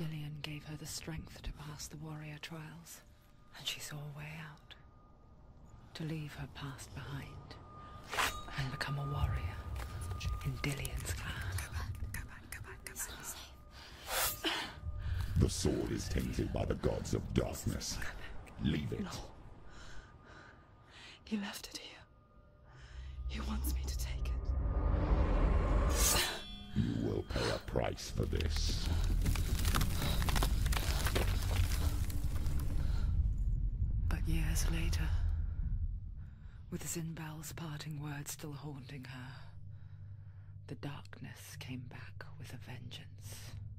Dillion gave her the strength to pass the warrior trials, and she saw a way out. To leave her past behind, and become a warrior in Dillion's clan. Go back. It's not safe. The sword is tainted by the gods of darkness. Leave it. No. He left it here. He wants me to take it. You will pay a price for this. But years later, with Zynbel's parting words still haunting her, the darkness came back with a vengeance.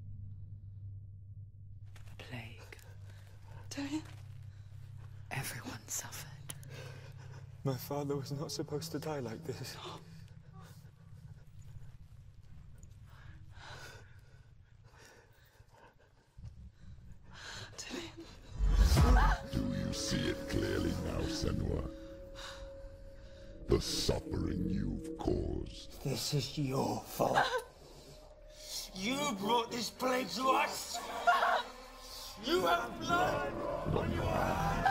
A plague. Dillion? Everyone suffered. My father was not supposed to die like this. Dillion. Do you see it clearly now, Senua? The suffering you've caused. This is your fault. You brought this plague to us! You have blood on your hands!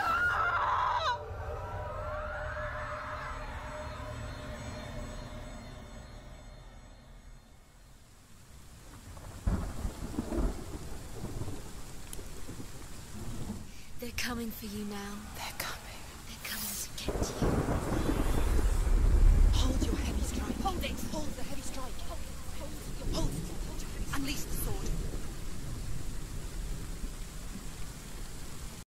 They're coming for you now. They're